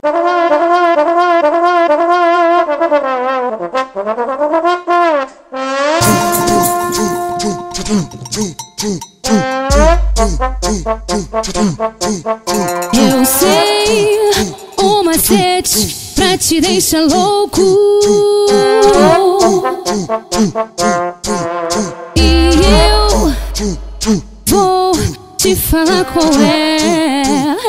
Eu sei um macete pra te deixar louco, e eu vou te falar qual é.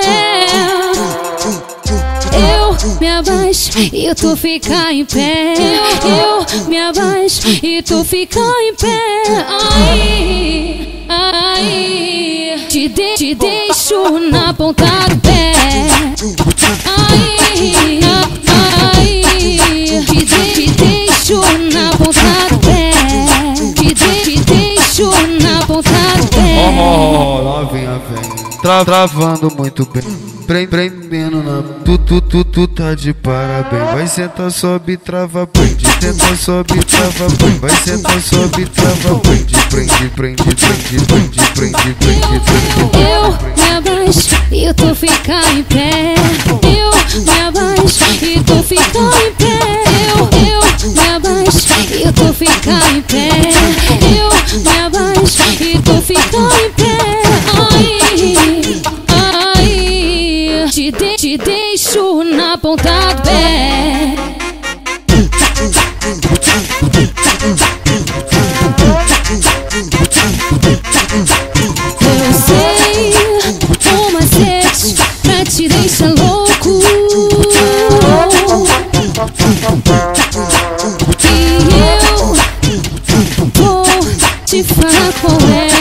Eu me abaixo e tu fica em pé. Eu me abaixo e tu fica em pé. Ai, ai, te deixo na ponta do pé. Ai, ai, te deixo na ponta do pé. Te deixo na ponta do pé. Novinha vem travando muito bem, prendendo na tu tá de parabéns. Vai sentar, sobe, trava, prende. Tenta, sobe, trava, prende. Vai sentar, sobe, trava, prende. Prende. Eu me abaixo e tu fica em pé. Eu me abaixo e tu fica em pé. Eu me abaixo e tu fica em pé. Eu me abaixo e tu fica em pé. Ai, te deixo na ponta do pé. Eu sei um macete pra te deixar louco, e eu vou te falar qual é.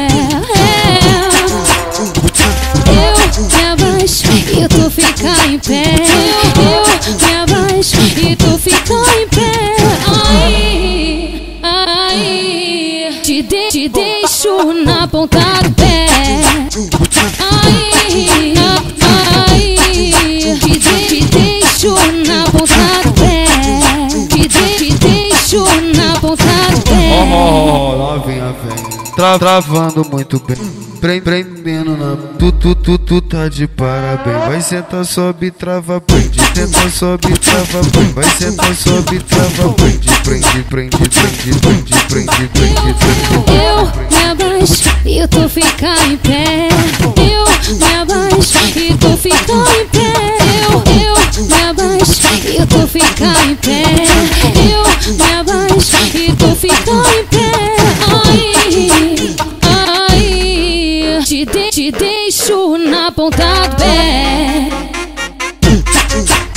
Eu me abaixo e tu fica em pé. Eu me abaixo e tu fica em pé. Ai, ai, te deixo na ponta do pé. Ai, ai, te deixo na ponta do pé. Te deixo na ponta do pé. Novinha vem travando muito bem, prendendo na tu tá de parabéns. Vai sentar, sobe, trava, prende. Tenta, sobe, trava, prende. Vai sentar, sobe, trava, prende. Prende. Eu me abaixo e tu fica em pé. Eu me abaixo e tu fica em pé. Eu me abaixo e tu fica em pé. Eu me abaixo e tu fica em pé. Ai, ai, te deixo na ponta do pé.